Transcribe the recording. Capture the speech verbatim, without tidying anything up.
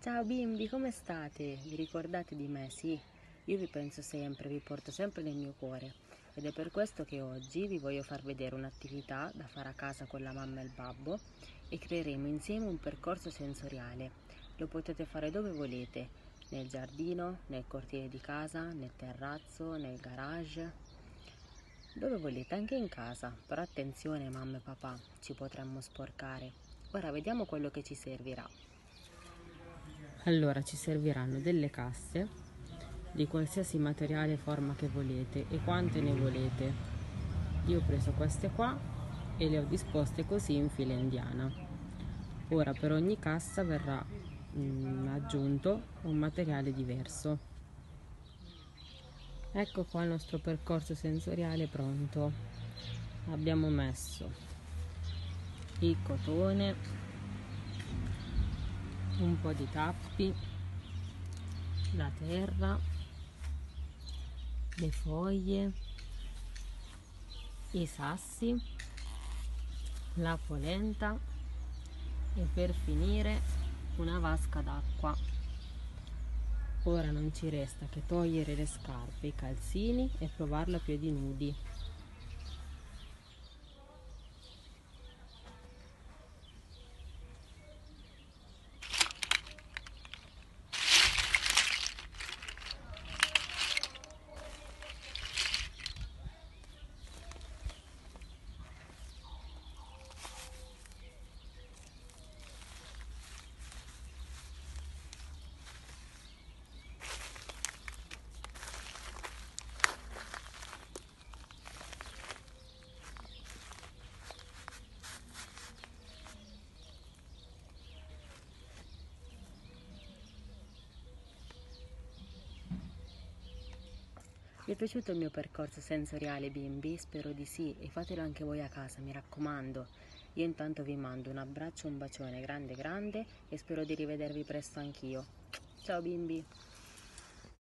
Ciao bimbi, come state? Vi ricordate di me? Sì, io vi penso sempre, vi porto sempre nel mio cuore ed è per questo che oggi vi voglio far vedere un'attività da fare a casa con la mamma e il babbo e creeremo insieme un percorso sensoriale. Lo potete fare dove volete, nel giardino, nel cortile di casa, nel terrazzo, nel garage, dove volete, anche in casa. Però attenzione mamma e papà, ci potremmo sporcare. Ora vediamo quello che ci servirà. Allora ci serviranno delle casse di qualsiasi materiale e forma che volete e quante ne volete. Io ho preso queste qua e le ho disposte così in fila indiana. Ora per ogni cassa verrà mm, aggiunto un materiale diverso. Ecco qua il nostro percorso sensoriale pronto. Abbiamo messo il cotone, un po' di tappi, la terra, le foglie, i sassi, la polenta e per finire una vasca d'acqua. Ora non ci resta che togliere le scarpe, i calzini e provarlo a piedi nudi. Vi è piaciuto il mio percorso sensoriale bimbi? Spero di sì e fatelo anche voi a casa, mi raccomando. Io intanto vi mando un abbraccio, un bacione grande grande e spero di rivedervi presto anch'io. Ciao bimbi!